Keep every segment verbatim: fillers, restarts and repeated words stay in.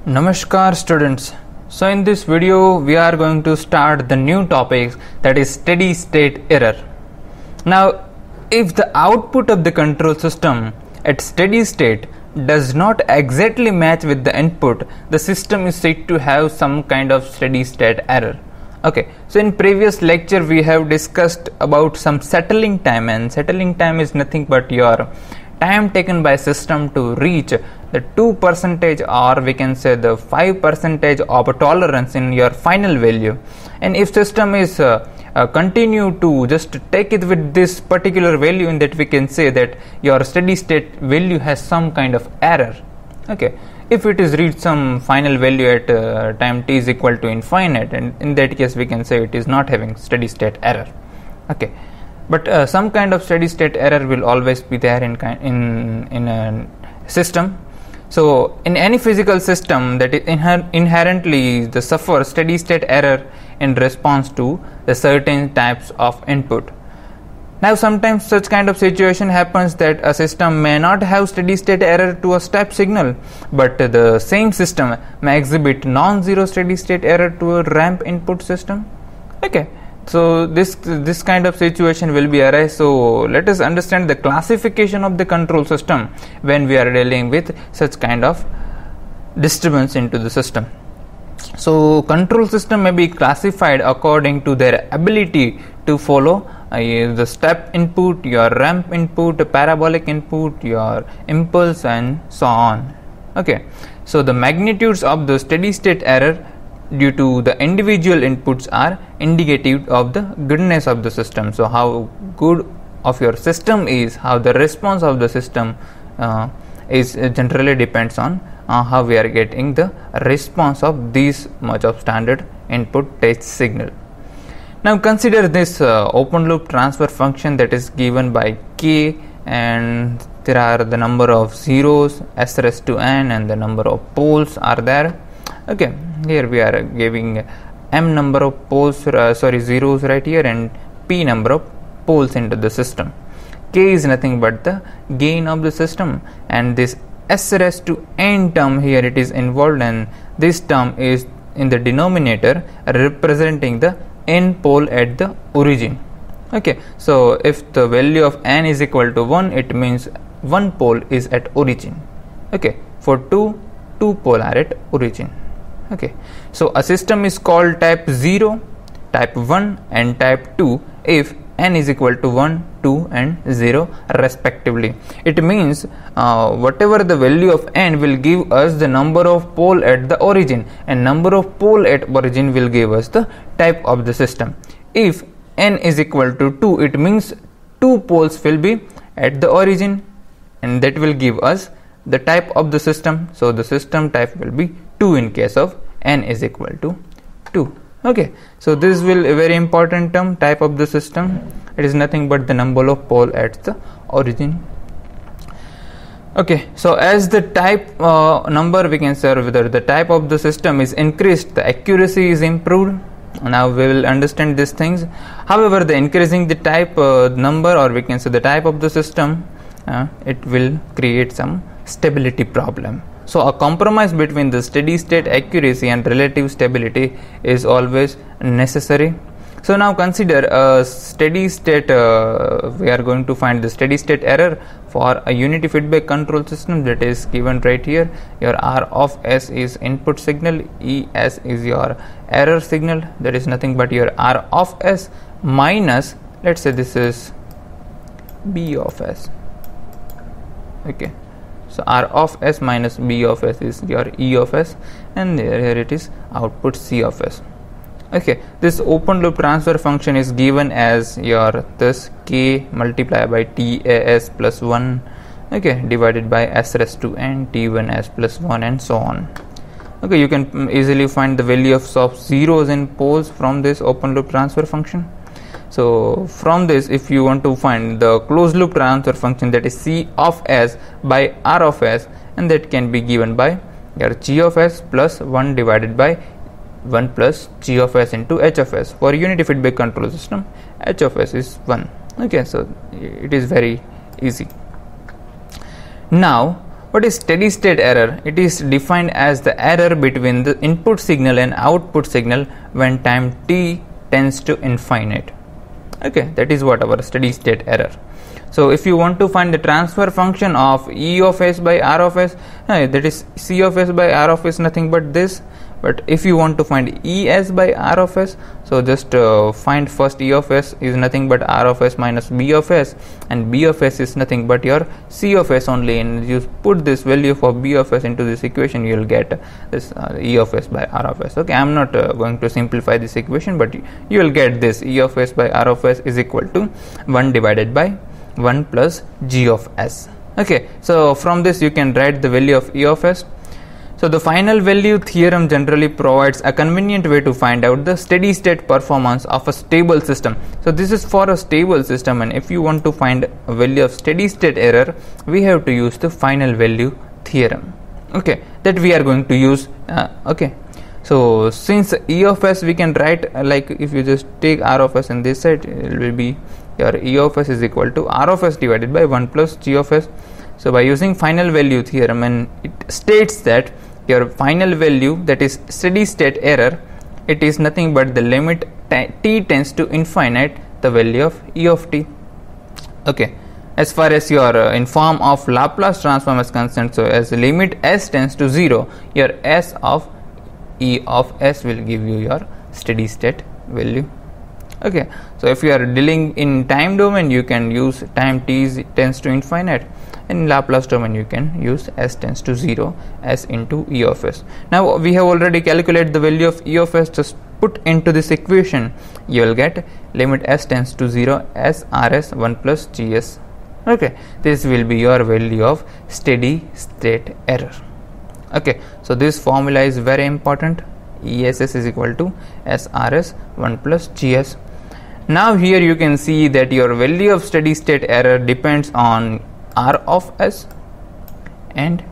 Namaskar students. So in this video we are going to start the new topic, that is steady state error. Now if the output of the control system at steady state does not exactly match with the input, the system is said to have some kind of steady state error. Okay, so in previous lecture we have discussed about some settling time, and settling time is nothing but your time taken by system to reach the two percentage, or we can say the five percentage of a tolerance in your final value. And if system is uh, uh, continue to just take it with this particular value, in that we can say that your steady state value has some kind of error. Okay, if it is reached some final value at uh, time t is equal to infinite, and in that case we can say it is not having steady state error. Okay, but uh, some kind of steady state error will always be there in in in a system. So in any physical system, that is inher inherently the suffer steady state error in response to the certain types of input. Now sometimes such kind of situation happens that a system may not have steady state error to a step signal, but the same system may exhibit non-zero steady state error to a ramp input system. Okay, so this this kind of situation will be arise. So let us understand the classification of the control system when we are dealing with such kind of disturbance into the system. So control system may be classified according to their ability to follow uh, the step input, your ramp input, parabolic input, your impulse, and so on. Okay, so the magnitudes of the steady state error due to the individual inputs are indicative of the goodness of the system. So how good of your system is, how the response of the system uh, is uh, generally depends on uh, how we are getting the response of this much of standard input test signal. Now consider this uh, open loop transfer function that is given by k, and there are the number of zeros s raised to n, and the number of poles are there. Okay, here we are giving m number of poles, uh, sorry zeros right here, and p number of poles into the system. K is nothing but the gain of the system, and this s raised to n term here it is involved, and this term is in the denominator representing the n pole at the origin. Okay, so if the value of n is equal to one, it means one pole is at origin. Okay, for two, two pole are at origin. Okay, so a system is called type zero, type one, and type two if n is equal to one, two, and zero respectively. It means uh, whatever the value of n will give us the number of pole at the origin, and number of pole at origin will give us the type of the system. If n is equal to two, it means two poles will be at the origin, and that will give us the type of the system. So the system type will be two in case of n is equal to two. Okay, so this will a very important term, type of the system. It is nothing but the number of pole at the origin. Okay, so as the type uh, number, we can say whether the type of the system is increased, the accuracy is improved. Now we will understand these things. However, the increasing the type uh, number, or we can say the type of the system, uh, it will create some stability problem. So a compromise between the steady state accuracy and relative stability is always necessary. So now consider a steady state, uh, we are going to find the steady state error for a unity feedback control system that is given right here. Your R of S is input signal, E S is your error signal, that is nothing but your R of S minus, let's say this is B of S. Okay, so R of S minus B of S is your E of S, and there here it is output C of S. Okay, this open loop transfer function is given as your this k multiplied by T A S plus one, okay, divided by S raised to n T one S plus one, and so on. Okay, you can easily find the value of, of zeros in poles from this open loop transfer function. So from this, if you want to find the closed loop transfer function, that is C of S by R of S, and that can be given by your G of S plus one divided by one plus G of S into H of S. For unity feedback control system, H of S is one. Okay, so it is very easy. Now what is steady state error? It is defined as the error between the input signal and output signal when time t tends to infinite. Okay, that is what our steady state error. So if you want to find the transfer function of E of s by R of s, uh, that is C of s by R of s, nothing but this. But if you want to find E s by R of s, so just uh, find first E of s is nothing but R of s minus B of s, and B of s is nothing but your C of s only, and you put this value for B of s into this equation, you will get this uh, E of s by R of s. Okay, I am not uh, going to simplify this equation, but you, you will get this E of s by R of s is equal to one divided by one plus G of s. Okay, so from this you can write the value of E of s. So the final value theorem generally provides a convenient way to find out the steady state performance of a stable system. So this is for a stable system, and if you want to find a value of steady state error, we have to use the final value theorem. Okay, that we are going to use. Uh, okay, so since E of s we can write uh, like if you just take R of s in this side, it will be your E of s is equal to R of s divided by one plus G of s. So by using final value theorem, and it states that your final value, that is steady state error, it is nothing but the limit t tends to infinite the value of E of t. Okay, as far as your uh, in form of Laplace transform is concerned, so as the limit s tends to zero, your s of E of s will give you your steady state value. Okay, so if you are dealing in time domain, you can use time t is, tends to infinite. In Laplace domain, you can use s tends to zero, s into E of s. Now we have already calculated the value of E of s. Just put into this equation, you will get limit s tends to zero, s rs one plus gs. Okay, this will be your value of steady state error. Okay, so this formula is very important. E S S is equal to s rs one plus gs. Now here you can see that your value of steady state error depends on R of s and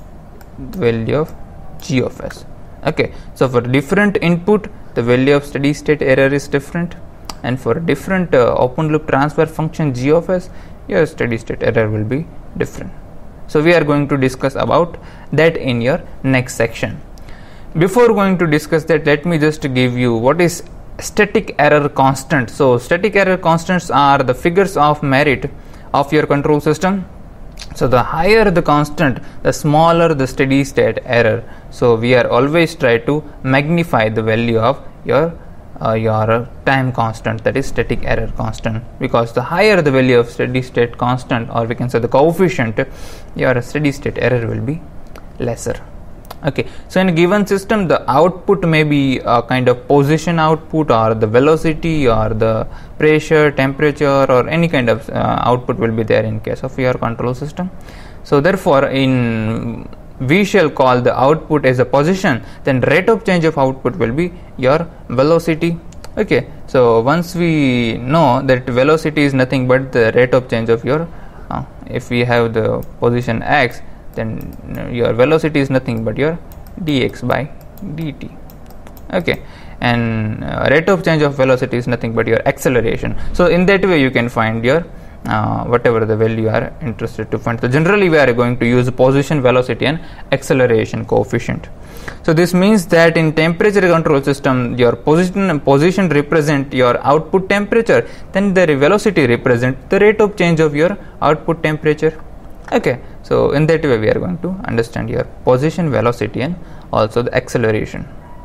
value of G of s. Okay, so for different input, the value of steady state error is different, and for different uh, open loop transfer function G of s, your steady state error will be different. So we are going to discuss about that in your next section. Before going to discuss that, let me just give you what is static error constant. So static error constants are the figures of merit of your control system. So the higher the constant, the smaller the steady state error. So we are always try to magnify the value of your uh, your time constant, that is static error constant, because the higher the value of steady state constant, or we can say the coefficient, your steady state error will be lesser. Okay, so in a given system, the output may be a kind of position output, or the velocity, or the pressure, temperature, or any kind of uh, output will be there in case of your control system. So therefore, in we shall call the output as a position, then rate of change of output will be your velocity. Okay, so once we know that velocity is nothing but the rate of change of your uh, if we have the position x, then your velocity is nothing but your dx by dt. Okay, and uh, rate of change of velocity is nothing but your acceleration. So in that way you can find your uh, whatever the value you are interested to find. So generally we are going to use position, velocity, and acceleration coefficient. So this means that in temperature control system, your position position represent your output temperature, then the velocity represent the rate of change of your output temperature. Okay, so in that way we are going to understand your position, velocity, and also the acceleration.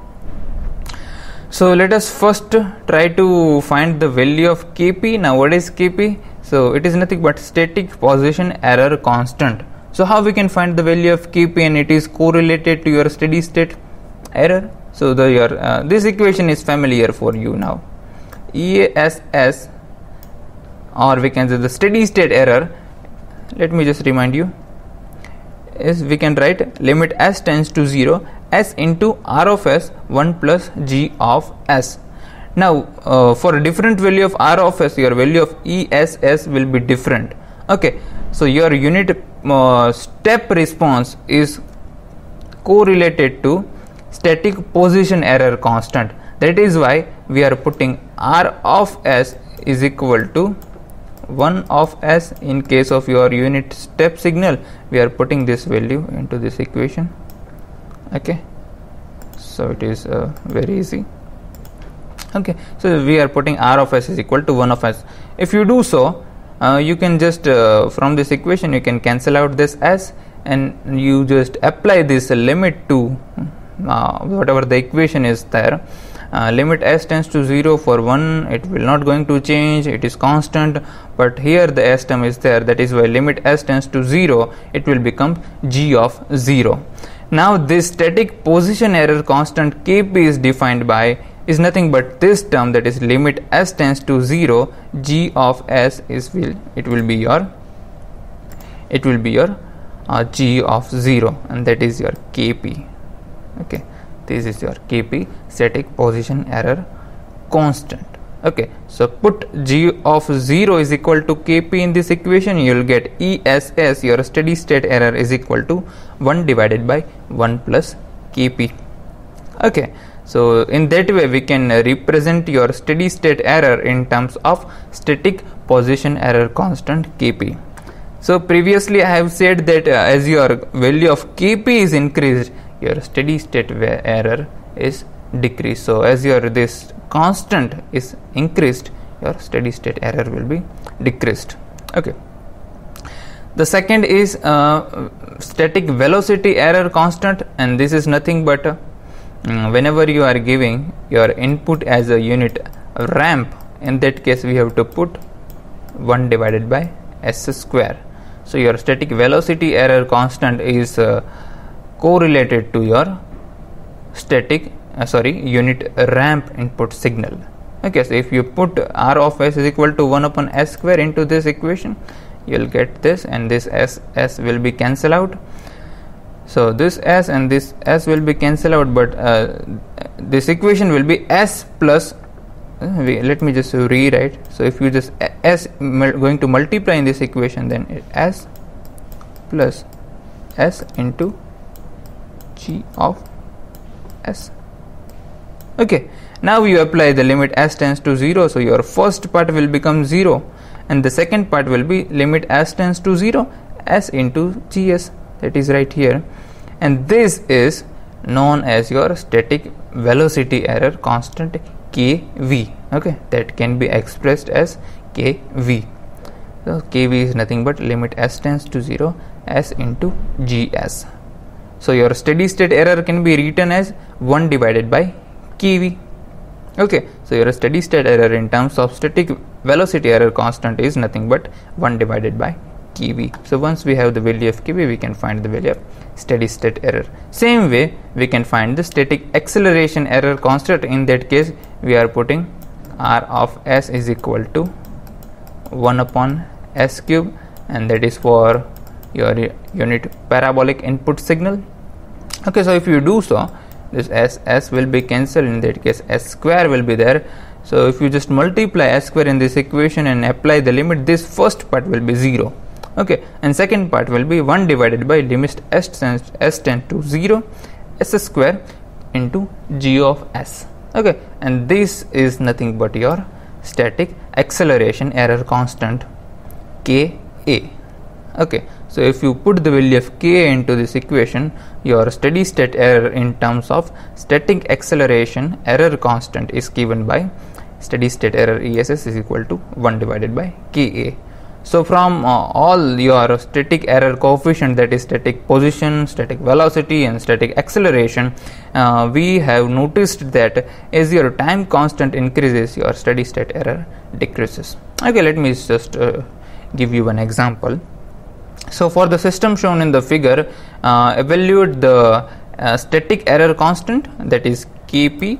So let us first try to find the value of Kp. Now what is Kp? So it is nothing but static position error constant. So how we can find the value of Kp, and it is correlated to your steady state error. So the your uh, this equation is familiar for you now. E S S, or we can say the steady state error, let me just remind you, is we can write limit s tends to zero, s into R of s one plus G of s. Now uh, for a different value of R of s, your value of E S S will be different. Okay, so your unit uh, step response is correlated to static position error constant. That is why we are putting R of s is equal to one of s. In case of your unit step signal, we are putting this value into this equation. Okay, so it is uh, very easy. Okay, so we are putting r of s is equal to one of s. If you do so, uh, you can just uh, from this equation you can cancel out this s, and you just apply this limit to uh, whatever the equation is there. Uh, limit s tends to zero for one, it will not going to change, it is constant, but here the s term is there, that is why limit s tends to zero, it will become g of zero. Now this static position error constant kp is defined by is nothing but this term, that is limit s tends to zero, g of s is will it will be your it will be your uh, g of zero, and that is your kp. Okay, this is your kp, static position error constant. Okay, so put g of zero is equal to kp in this equation, you will get ess, your steady state error, is equal to one divided by one plus kp. Okay, so in that way we can uh, represent your steady state error in terms of static position error constant kp. So previously I have said that uh, as your value of kp is increased, your steady state error is decreased. So as your this constant is increased, your steady state error will be decreased. Okay, the second is uh, static velocity error constant, and this is nothing but uh, whenever you are giving your input as a unit ramp, in that case we have to put one divided by s square. So your static velocity error constant is uh, correlated to your static uh, sorry unit ramp input signal. Okay, so if you put r of s is equal to one upon s square into this equation, you will get this, and this s s will be cancelled out. So this s and this s will be cancelled out, but uh, this equation will be s plus uh, let me just rewrite. So if you just s going to multiply in this equation, then it s plus s into g of s. Okay, now you apply the limit s tends to zero, so your first part will become zero, and the second part will be limit s tends to zero, s into gs, that is right here, and this is known as your static velocity error constant kv. Okay, that can be expressed as kv. So kv is nothing but limit s tends to zero, s into gs. So your steady state error can be written as one divided by kv. Okay, so your steady state error in terms of static velocity error constant is nothing but one divided by kv. So once we have the value of kv, we can find the value of steady state error. Same way we can find the static acceleration error constant. In that case we are putting r of s is equal to one upon s cube, and that is for your unit parabolic input signal. Okay, so if you do so, this s s will be cancelled, in that case s square will be there. So if you just multiply s square in this equation and apply the limit, this first part will be zero. Okay, and second part will be one divided by limit s tends s tends to zero, s square into g of s. Okay, and this is nothing but your static acceleration error constant ka. Okay, so if you put the value of ka into this equation, your steady state error in terms of static acceleration error constant is given by steady state error ess is equal to one divided by ka. So from uh, all your static error coefficient, that is static position, static velocity and static acceleration, uh, we have noticed that as your time constant increases, your steady state error decreases. Okay, let me just uh, give you an example. So for the system shown in the figure, uh, evaluate the uh, static error constant, that is kp,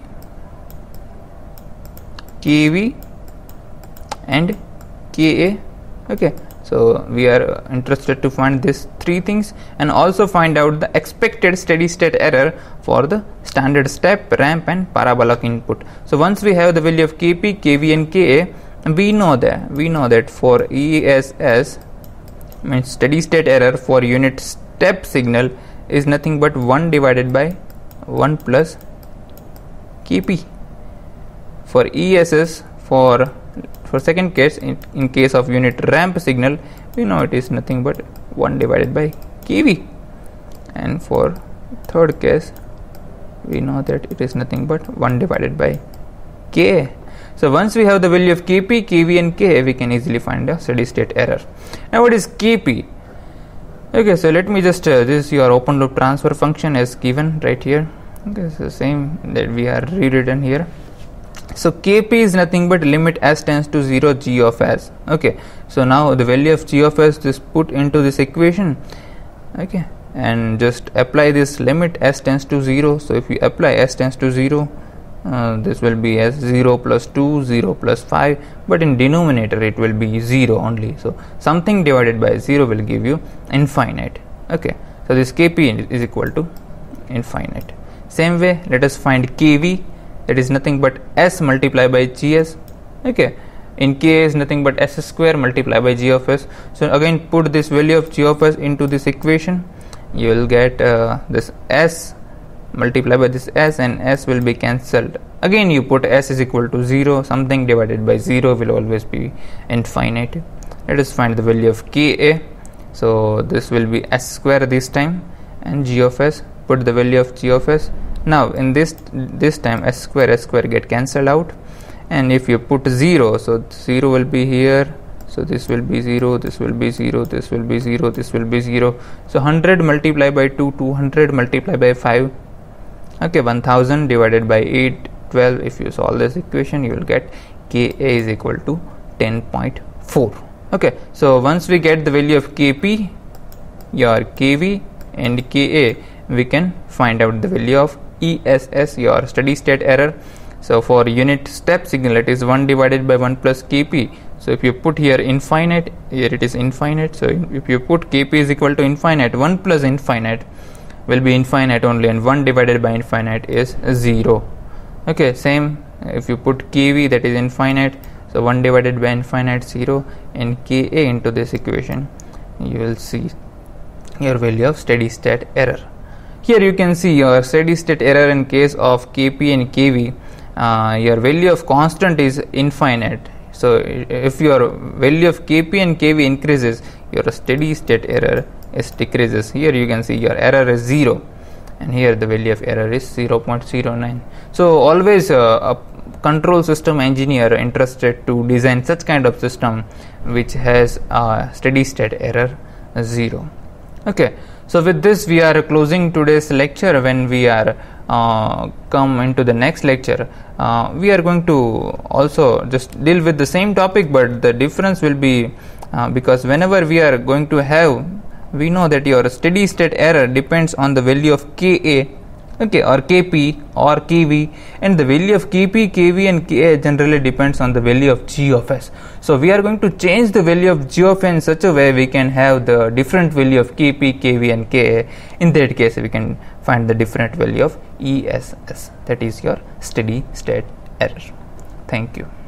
kv and ka. Okay, so we are interested to find these three things and also find out the expected steady state error for the standard step, ramp and parabolic input. So once we have the value of kp, kv and ka, we know that we know that for ess means steady state error for unit step signal is nothing but one divided by one plus kp. For ess, for For second case, in, in case of unit ramp signal, we know it is nothing but one divided by kV, and for third case we know that it is nothing but one divided by Ka. So once we have the value of Kp, Kv and Ka, we can easily find a steady state error. Now what is Kp? Okay, so let me just uh, this is your open loop transfer function as given right here. Okay, so same that we are rewritten here. So Kp is nothing but limit s tends to zero g of s. Okay, so now the value of g of s is put into this equation. Okay, and just apply this limit s tends to zero. So if you apply s tends to zero, uh, this will be as zero plus two, zero plus five, but in denominator it will be zero only. So something divided by zero will give you infinite. Okay, so this Kp is equal to infinite. Same way, let us find Kv, that is nothing but s multiplied by gs. Okay, in K is nothing but s square multiplied by g of s. So again put this value of g of s into this equation, you will get uh, this s multiplied by this s, and s will be cancelled. Again you put s is equal to zero, something divided by zero will always be infinite. Let us find the value of Ka. So this will be s square this time, and g of s, put the value of g of s. Now in this this time s square s square get cancelled out, and if you put zero, so zero will be here, so this will be zero, this will be zero, this will be zero, this will be zero. So one hundred multiplied by two, two hundred multiplied by five. Okay, one thousand divided by eight, twelve. If you solve this equation, you will get Ka is equal to ten point four. Okay, so once we get the value of Kp, your Kv and Ka, we can find out the value of E S S, your steady state error. So for unit step signal, it is one divided by one plus Kp. So if you put here infinite, here it is infinite. So if you put Kp is equal to infinite, one plus infinite will be infinite only, and one divided by infinite is zero. Okay, same if you put Kv, that is infinite, so one divided by infinite zero, and Ka into this equation, you will see your value of steady state error. Here you can see your steady state error in case of Kp and Kv. Uh, your value of constant is infinite. So if your value of Kp and Kv increases, your steady state error is decreases. Here you can see your error is zero, and here the value of error is zero point zero nine. So always uh, a control system engineer interested to design such kind of system which has a steady state error zero. Okay, so with this we are closing today's lecture. When we are uh, come into the next lecture, uh, we are going to also just deal with the same topic, but the difference will be uh, because whenever we are going to have, we know that your steady state error depends on the value of Ka, okay, or Kp or Kv, and the value of Kp, Kv and Ka generally depends on the value of g of s. So we are going to change the value of g of s in such a way we can have the different value of Kp, Kv and Ka. In that case we can find the different value of E S S, that is your steady state error. Thank you.